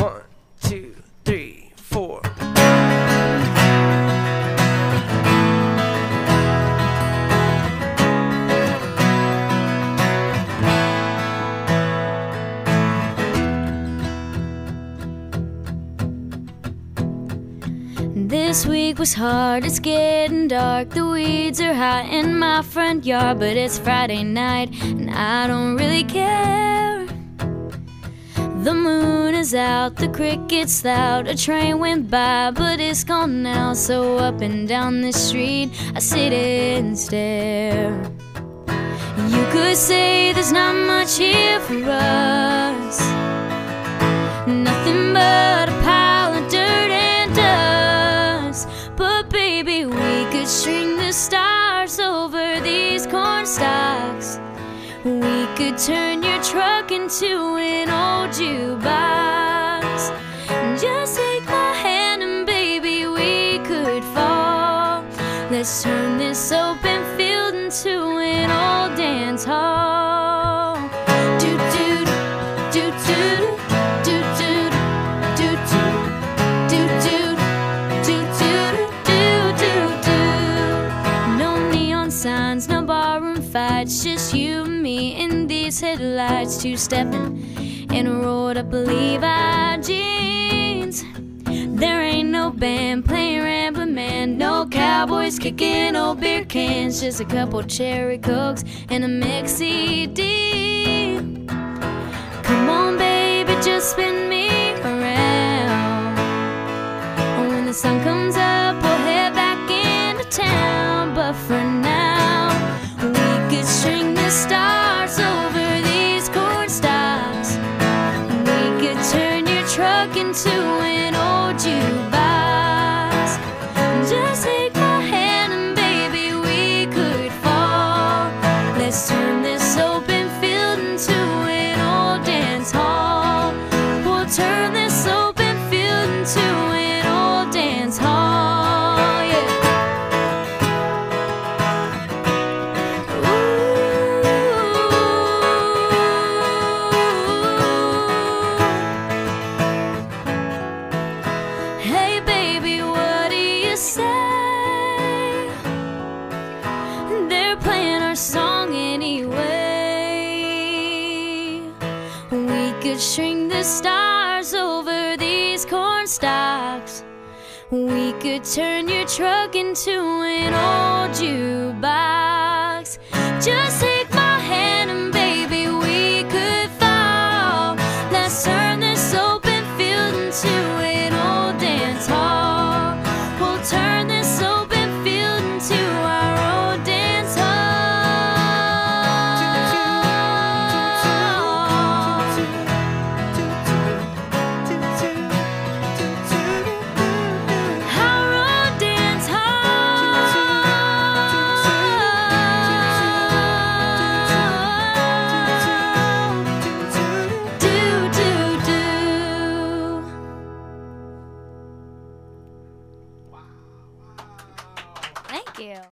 1, 2, 3, 4. This week was hard, it's getting dark. The weeds are high in my front yard, but it's Friday night and I don't really care. The moon is out, the crickets loud. A train went by, but it's gone now. So up and down the street I sit and stare. You could say there's not much here for us, nothing but a pile of dirt and dust. But baby, we could string the stars over these corn stalks. We could turn your truck into an old jukebox. Just take my hand and baby, we could fall. Let's turn this open field into an old dance hall. Do do do do do do do do do do do do do. No neon signs, no barroom fights, just you and me in these headlights. Two-stepping in a rolled-up Levi jeans. There ain't no band playing Rambling Man, no cowboys kicking old beer cans, just a couple cherry cokes and a mix CD. Come on baby, just spin me around. When the sun comes up, we'll head back into town. But for now, we could string the stars over these corn stalks. We could turn your truck into an old jukebox. Just take my hand and baby, we could fall. Let's turn this open field into an old dance hall. We'll turn this open field into an old dance hall, yeah. Hey baby, what do you say? They're playing our song anyway. We could string the stars over these corn stalks. We could turn your truck into an old jukebox. Just